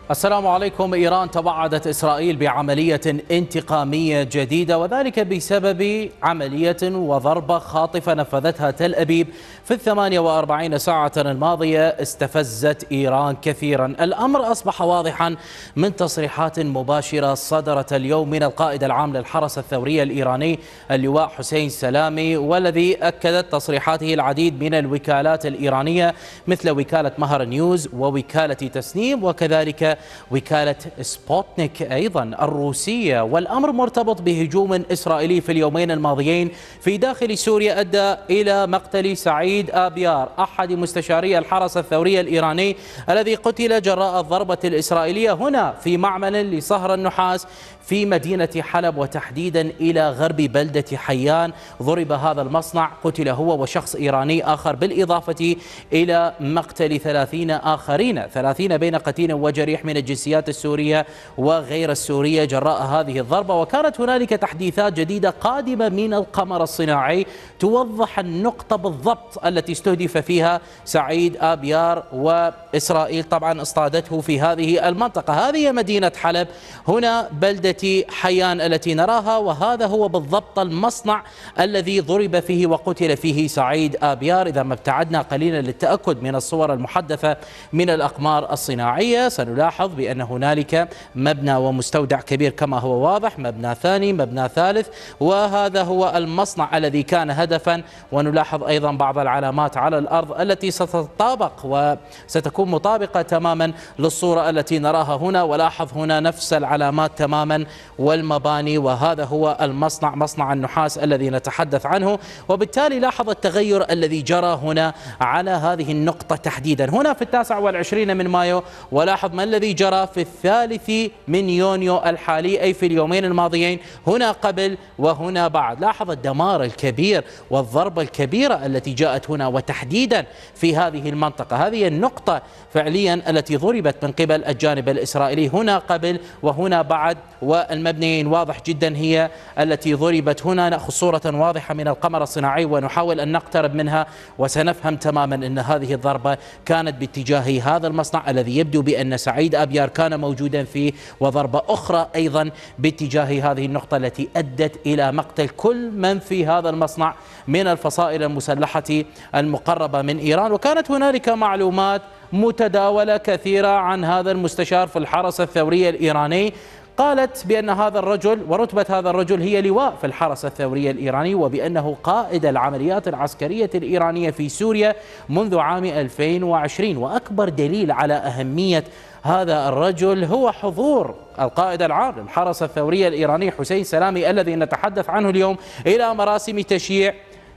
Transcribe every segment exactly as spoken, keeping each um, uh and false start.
السلام عليكم. إيران توعدت إسرائيل بعملية انتقامية جديدة، وذلك بسبب عملية وضربة خاطفة نفذتها تل أبيب في الثمانية وأربعين ساعة الماضية استفزت إيران كثيرا. الأمر أصبح واضحا من تصريحات مباشرة صدرت اليوم من القائد العام للحرس الثوري الإيراني اللواء حسين سلامي، والذي أكدت تصريحاته العديد من الوكالات الإيرانية مثل وكالة مهر نيوز ووكالة تسنيم وكذلك وكالة سبوتنيك أيضا الروسية. والأمر مرتبط بهجوم إسرائيلي في اليومين الماضيين في داخل سوريا أدى إلى مقتل سعيد آبيار أحد مستشاري الحرس الثوري الإيراني الذي قتل جراء الضربة الإسرائيلية هنا في معمل لصهر النحاس في مدينة حلب، وتحديدا إلى غرب بلدة حيان. ضرب هذا المصنع، قتل هو وشخص إيراني آخر، بالإضافة إلى مقتل ثلاثين آخرين، ثلاثين بين قتيل وجريح من الجنسيات السورية وغير السورية جراء هذه الضربة. وكانت هنالك تحديثات جديدة قادمة من القمر الصناعي توضح النقطة بالضبط التي استهدف فيها سعيد آبيار، وإسرائيل طبعا اصطادته في هذه المنطقة. هذه مدينة حلب، هنا بلدة حيان التي نراها، وهذا هو بالضبط المصنع الذي ضرب فيه وقتل فيه سعيد آبيار. إذا ما ابتعدنا قليلا للتأكد من الصور المحدثة من الأقمار الصناعية سنلاحظ بأن هنالك مبنى ومستودع كبير كما هو واضح، مبنى ثاني، مبنى ثالث، وهذا هو المصنع الذي كان هدفا. ونلاحظ أيضا بعض العلامات على الأرض التي ستتطابق وستكون مطابقة تماما للصورة التي نراها هنا. ولاحظ هنا نفس العلامات تماما والمباني، وهذا هو المصنع، مصنع النحاس الذي نتحدث عنه. وبالتالي لاحظ التغير الذي جرى هنا على هذه النقطة تحديدا هنا في التاسع والعشرين من مايو، ولاحظ ما الذي جرى في الثالث من يونيو الحالي، أي في اليومين الماضيين، هنا قبل وهنا بعد. لاحظ الدمار الكبير والضربة الكبيرة التي جاءت هنا وتحديدا في هذه المنطقة. هذه النقطة فعليا التي ضربت من قبل الجانب الإسرائيلي، هنا قبل وهنا بعد، والمبنيين واضح جدا هي التي ضربت هنا. نأخذ صورة واضحة من القمر الصناعي ونحاول أن نقترب منها وسنفهم تماما أن هذه الضربة كانت باتجاه هذا المصنع الذي يبدو بأن سعيد آبيار كان موجودا فيه، وضربة أخرى أيضا باتجاه هذه النقطة التي أدت إلى مقتل كل من في هذا المصنع من الفصائل المسلحة المقربة من إيران. وكانت هنالك معلومات متداولة كثيرة عن هذا المستشار في الحرس الثوري الإيراني، قالت بأن هذا الرجل ورتبة هذا الرجل هي لواء في الحرس الثوري الإيراني، وبأنه قائد العمليات العسكرية الإيرانية في سوريا منذ عام ألفين وعشرين. وأكبر دليل على أهمية هذا الرجل هو حضور القائد العام للحرس الثوري الإيراني حسين سلامي الذي نتحدث عنه اليوم إلى مراسم تشييع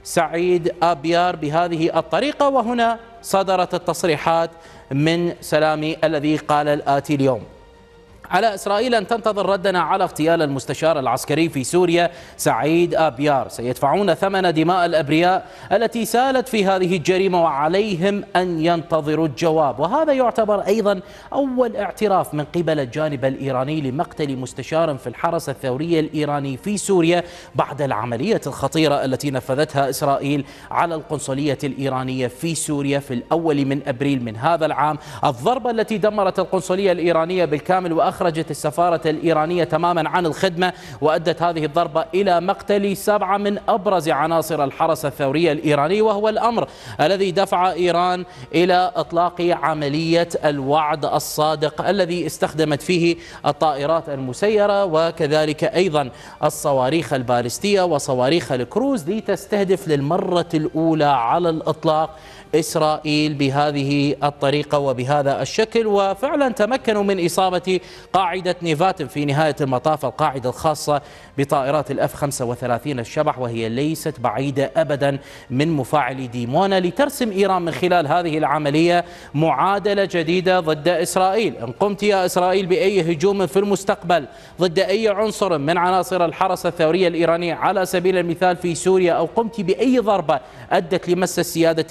سعيد آبيار بهذه الطريقة. وهنا صدرت التصريحات من سلامي الذي قال الآتي اليوم: على إسرائيل أن تنتظر ردنا على اغتيال المستشار العسكري في سوريا سعيد آبيار. سيدفعون ثمن دماء الأبرياء التي سالت في هذه الجريمة، وعليهم أن ينتظروا الجواب. وهذا يعتبر أيضا أول اعتراف من قبل الجانب الإيراني لمقتل مستشار في الحرس الثوري الإيراني في سوريا بعد العملية الخطيرة التي نفذتها إسرائيل على القنصلية الإيرانية في سوريا في الأول من أبريل من هذا العام. الضربة التي دمرت القنصلية الإيرانية بالكامل وأخرجت السفارة الإيرانية تماما عن الخدمة، وأدت هذه الضربة إلى مقتل سبعة من أبرز عناصر الحرس الثوري الإيراني، وهو الأمر الذي دفع إيران إلى إطلاق عملية الوعد الصادق الذي استخدمت فيه الطائرات المسيرة وكذلك أيضا الصواريخ البالستية وصواريخ الكروز لتستهدف للمرة الأولى على الإطلاق إسرائيل بهذه الطريقة وبهذا الشكل. وفعلا تمكنوا من إصابة قاعدة نيفاتن في نهاية المطاف، القاعدة الخاصة بطائرات الأف خمسة وثلاثين الشبح، وهي ليست بعيدة أبدا من مفاعل ديمونا، لترسم إيران من خلال هذه العملية معادلة جديدة ضد إسرائيل. إن قمت يا إسرائيل بأي هجوم في المستقبل ضد أي عنصر من عناصر الحرس الثوري الإيراني على سبيل المثال في سوريا، أو قمت بأي ضربة أدت لمس السيادة الإيرانية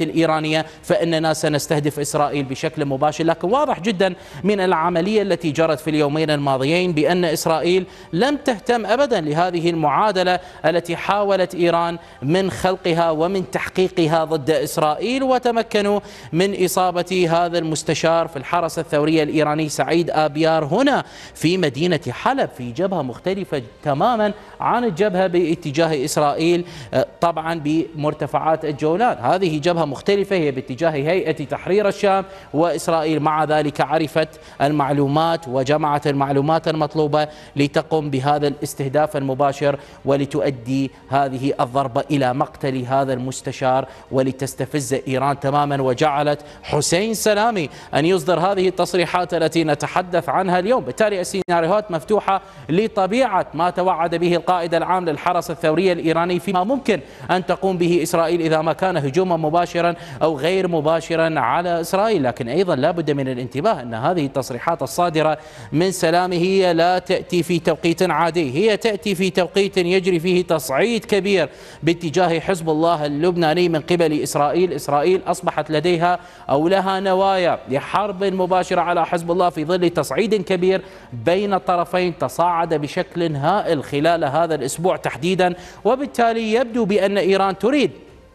إيرانية فإننا سنستهدف إسرائيل بشكل مباشر. لكن واضح جدا من العملية التي جرت في اليومين الماضيين بأن إسرائيل لم تهتم أبدا لهذه المعادلة التي حاولت إيران من خلقها ومن تحقيقها ضد إسرائيل، وتمكنوا من إصابة هذا المستشار في الحرس الثوري الإيراني سعيد آبيار هنا في مدينة حلب في جبهة مختلفة تماما عن الجبهة باتجاه إسرائيل، طبعا بمرتفعات الجولان. هذه جبهة مختلفة هي باتجاه هيئة تحرير الشام، وإسرائيل مع ذلك عرفت المعلومات وجمعت المعلومات المطلوبة لتقوم بهذا الاستهداف المباشر ولتؤدي هذه الضربة إلى مقتل هذا المستشار ولتستفز إيران تماما، وجعلت حسين سلامي أن يصدر هذه التصريحات التي نتحدث عنها اليوم. بالتالي السيناريوهات مفتوحة لطبيعة ما توعد به القائد العام للحرس الثوري الإيراني فيما ممكن أن تقوم به إسرائيل إذا ما كان هجوما مباشرا أو غير مباشرا على إسرائيل. لكن أيضا لا بد من الانتباه أن هذه التصريحات الصادرة من سلامي هي لا تأتي في توقيت عادي، هي تأتي في توقيت يجري فيه تصعيد كبير باتجاه حزب الله اللبناني من قبل إسرائيل. إسرائيل أصبحت لديها أو لها نوايا لحرب مباشرة على حزب الله في ظل تصعيد كبير بين الطرفين تصاعد بشكل هائل خلال هذا الأسبوع تحديدا. وبالتالي يبدو بأن إيران تريد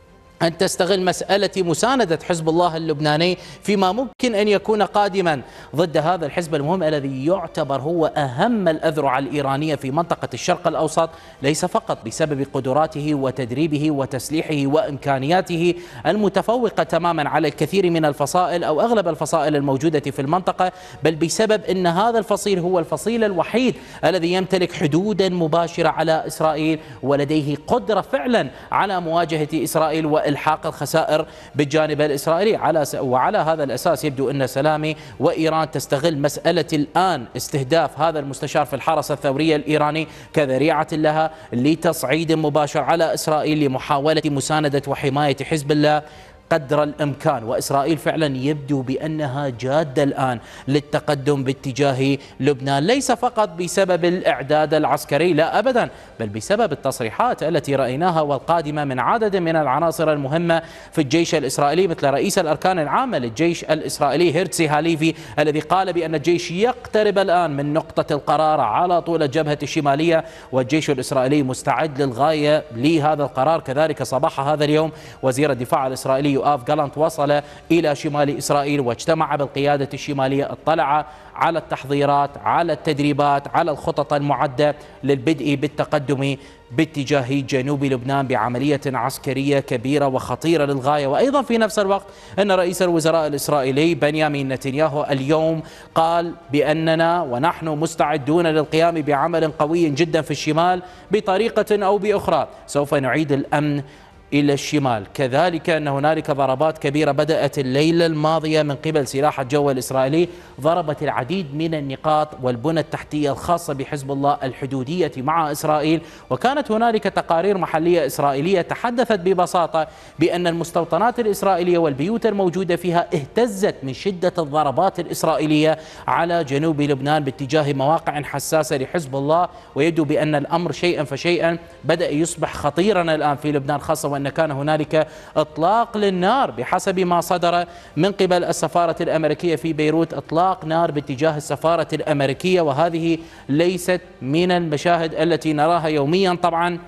أن تستغل مسألة مساندة حزب الله اللبناني فيما ممكن أن يكون قادما ضد هذا الحزب المهم الذي يعتبر هو أهم الأذرع الإيرانية في منطقة الشرق الأوسط، ليس فقط بسبب قدراته وتدريبه وتسليحه وإمكانياته المتفوقة تماما على الكثير من الفصائل أو أغلب الفصائل الموجودة في المنطقة، بل بسبب أن هذا الفصيل هو الفصيل الوحيد الذي يمتلك حدودا مباشرة على إسرائيل ولديه قدرة فعلا على مواجهة إسرائيل و إلحاق الخسائر بالجانب الإسرائيلي. على وعلى هذا الأساس يبدو أن سلامي وإيران تستغل مسألة الآن استهداف هذا المستشار في الحرس الثوري الإيراني كذريعة لها لتصعيد مباشر على إسرائيل لمحاولة مساندة وحماية حزب الله قدر الإمكان. وإسرائيل فعلا يبدو بأنها جادة الآن للتقدم باتجاه لبنان، ليس فقط بسبب الإعداد العسكري، لا أبدا، بل بسبب التصريحات التي رأيناها والقادمة من عدد من العناصر المهمة في الجيش الإسرائيلي مثل رئيس الأركان العامة للجيش الإسرائيلي هيرتسي هاليفي الذي قال بأن الجيش يقترب الآن من نقطة القرار على طول الجبهة الشمالية، والجيش الإسرائيلي مستعد للغاية لهذا القرار. كذلك صباح هذا اليوم وزير الدفاع الإسرائيلي يؤاف جالانت وصل إلى شمال إسرائيل واجتمع بالقيادة الشمالية، اطلع على التحضيرات، على التدريبات، على الخطط المعدة للبدء بالتقدم باتجاه جنوب لبنان بعملية عسكرية كبيرة وخطيرة للغاية. وأيضا في نفس الوقت أن رئيس الوزراء الإسرائيلي بنيامين نتنياهو اليوم قال بأننا ونحن مستعدون للقيام بعمل قوي جدا في الشمال بطريقة أو بأخرى، سوف نعيد الأمن إلى الشمال. كذلك أن هنالك ضربات كبيرة بدأت الليلة الماضية من قبل سلاح الجو الإسرائيلي، ضربت العديد من النقاط والبنى التحتية الخاصة بحزب الله الحدودية مع إسرائيل. وكانت هنالك تقارير محلية إسرائيلية تحدثت ببساطة بأن المستوطنات الإسرائيلية والبيوت الموجودة فيها اهتزت من شدة الضربات الإسرائيلية على جنوب لبنان باتجاه مواقع حساسة لحزب الله. ويبدو بأن الأمر شيئا فشيئا بدأ يصبح خطيرا الآن في لبنان، خاصة أن كان هنالك إطلاق للنار بحسب ما صدر من قبل السفارة الأمريكية في بيروت، إطلاق نار باتجاه السفارة الأمريكية، وهذه ليست من المشاهد التي نراها يوميا طبعا.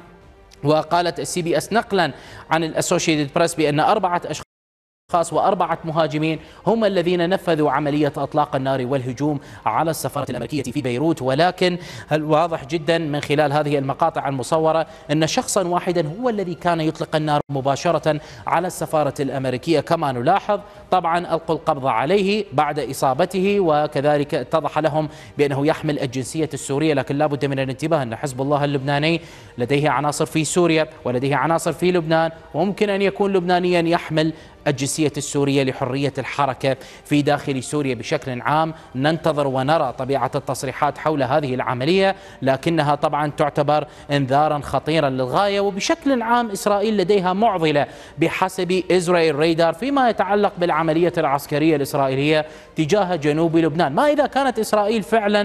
وقالت السي بي اس نقلا عن الأسوشيتد بريس بأن أربعة أشخاص خاص وأربعة مهاجمين هم الذين نفذوا عملية إطلاق النار والهجوم على السفارة الأمريكية في بيروت. ولكن الواضح جدا من خلال هذه المقاطع المصورة أن شخصا واحدا هو الذي كان يطلق النار مباشرة على السفارة الأمريكية كما نلاحظ. طبعا ألقوا القبض عليه بعد إصابته، وكذلك اتضح لهم بأنه يحمل الجنسية السورية. لكن لا بد من الانتباه أن حزب الله اللبناني لديه عناصر في سوريا ولديه عناصر في لبنان، وممكن أن يكون لبنانيا يحمل الجنسية السورية لحرية الحركة في داخل سوريا بشكل عام. ننتظر ونرى طبيعة التصريحات حول هذه العملية، لكنها طبعا تعتبر انذارا خطيرا للغاية. وبشكل عام إسرائيل لديها معضلة بحسب إسرائيل رادار فيما يتعلق بالعملية العسكرية الإسرائيلية تجاه جنوب لبنان. ما إذا كانت إسرائيل فعلا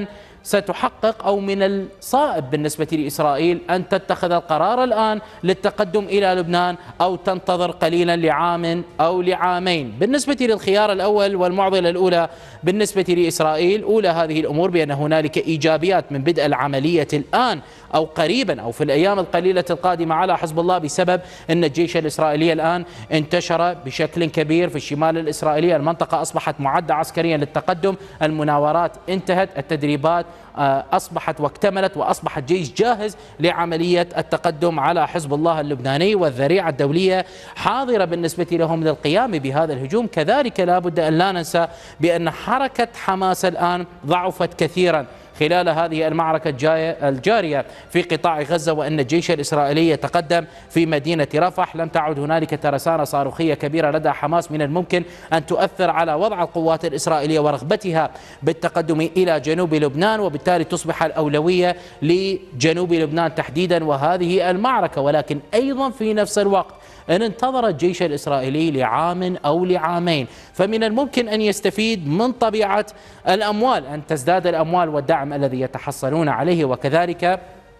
ستحقق أو من الصائب بالنسبة لإسرائيل أن تتخذ القرار الآن للتقدم إلى لبنان أو تنتظر قليلا لعام أو لعامين. بالنسبة للخيار الأول والمعضلة الأولى بالنسبة لإسرائيل، أولى هذه الأمور بأن هنالك إيجابيات من بدء العملية الآن أو قريبا أو في الأيام القليلة القادمة على حزب الله، بسبب أن الجيش الإسرائيلي الآن انتشر بشكل كبير في الشمال الإسرائيلي. المنطقة أصبحت معدة عسكريا للتقدم، المناورات انتهت، التدريبات أصبحت واكتملت، وأصبح الجيش جاهز لعملية التقدم على حزب الله اللبناني، والذريعة الدولية حاضرة بالنسبة لهم للقيام بهذا الهجوم. كذلك لا بد أن لا ننسى بأن حركة حماس الآن ضعفت كثيرا خلال هذه المعركة الجارية في قطاع غزة، وأن الجيش الإسرائيلي يتقدم في مدينة رفح. لم تعد هنالك ترسانة صاروخية كبيرة لدى حماس من الممكن أن تؤثر على وضع القوات الإسرائيلية ورغبتها بالتقدم إلى جنوب لبنان، وبالتالي تصبح الأولوية لجنوب لبنان تحديدا وهذه المعركة. ولكن أيضا في نفس الوقت إن انتظر الجيش الإسرائيلي لعام أو لعامين، فمن الممكن أن يستفيد من طبيعة الأموال، أن تزداد الأموال والدعم الذي يتحصلون عليه، وكذلك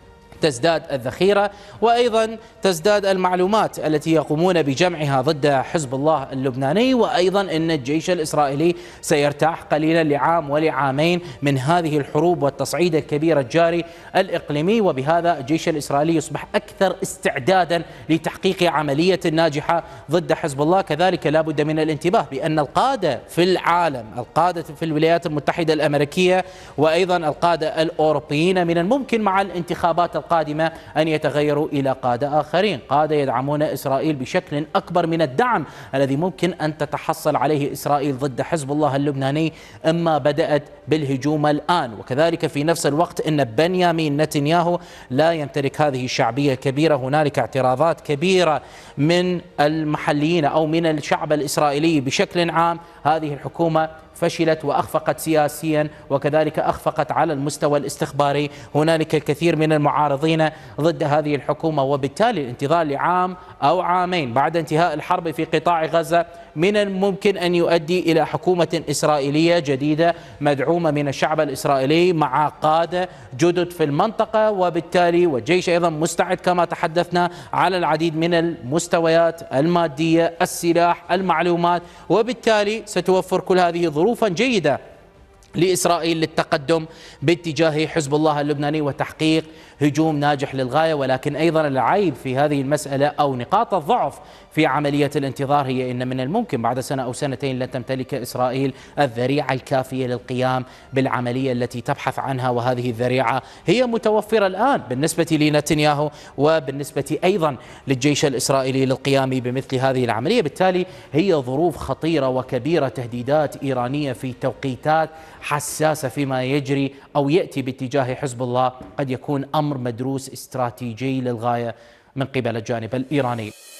تزداد الذخيرة، وأيضا تزداد المعلومات التي يقومون بجمعها ضد حزب الله اللبناني. وأيضا أن الجيش الإسرائيلي سيرتاح قليلا لعام ولعامين من هذه الحروب والتصعيد الكبير الجاري الإقليمي، وبهذا الجيش الإسرائيلي يصبح أكثر استعدادا لتحقيق عملية ناجحة ضد حزب الله. كذلك لا بد من الانتباه بأن القادة في العالم، القادة في الولايات المتحدة الأمريكية وأيضا القادة الأوروبيين، من الممكن مع الانتخابات القادمة أن يتغيروا إلى قادة آخرين، قادة يدعمون إسرائيل بشكل أكبر من الدعم الذي ممكن أن تتحصل عليه إسرائيل ضد حزب الله اللبناني، إما بدأت بالهجوم الآن. وكذلك في نفس الوقت أن بنيامين نتنياهو لا يمتلك هذه الشعبية الكبيرة. هنالك اعتراضات كبيرة من المحليين أو من الشعب الإسرائيلي بشكل عام. هذه الحكومة فشلت وأخفقت سياسيا، وكذلك أخفقت على المستوى الاستخباري. هنالك الكثير من المعارضين ضد هذه الحكومة، وبالتالي الانتظار لعام أو عامين بعد انتهاء الحرب في قطاع غزة من الممكن أن يؤدي إلى حكومة إسرائيلية جديدة مدعومة من الشعب الإسرائيلي مع قادة جدد في المنطقة، وبالتالي والجيش أيضا مستعد كما تحدثنا على العديد من المستويات المادية، السلاح، المعلومات، وبالتالي ستوفر كل هذه ظروفا جيدة لإسرائيل للتقدم باتجاه حزب الله اللبناني وتحقيق هجوم ناجح للغاية. ولكن أيضا العيب في هذه المسألة أو نقاط الضعف في عملية الانتظار هي أن من الممكن بعد سنة أو سنتين لن تمتلك إسرائيل الذريعة الكافية للقيام بالعملية التي تبحث عنها، وهذه الذريعة هي متوفرة الآن بالنسبة لنتنياهو وبالنسبة أيضا للجيش الإسرائيلي للقيام بمثل هذه العملية. بالتالي هي ظروف خطيرة وكبيرة، تهديدات إيرانية في توقيتات حساسة فيما يجري أو يأتي باتجاه حزب الله، قد يكون أمر مدروس استراتيجي للغاية من قبل الجانب الإيراني.